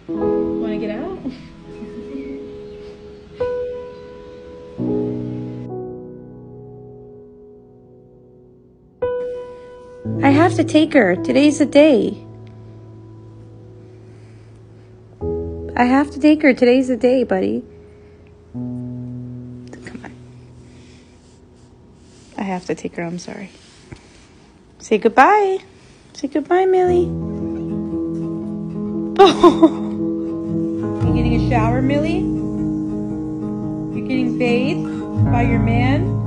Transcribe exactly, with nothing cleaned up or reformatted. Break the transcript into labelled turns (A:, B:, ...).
A: Want to get out? I have to take her. Today's the day. I have to take her. Today's the day, buddy. Come on. I have to take her. I'm sorry. Say goodbye. Say goodbye, Millie. Oh. You getting a shower, Millie? You're getting bathed by your man?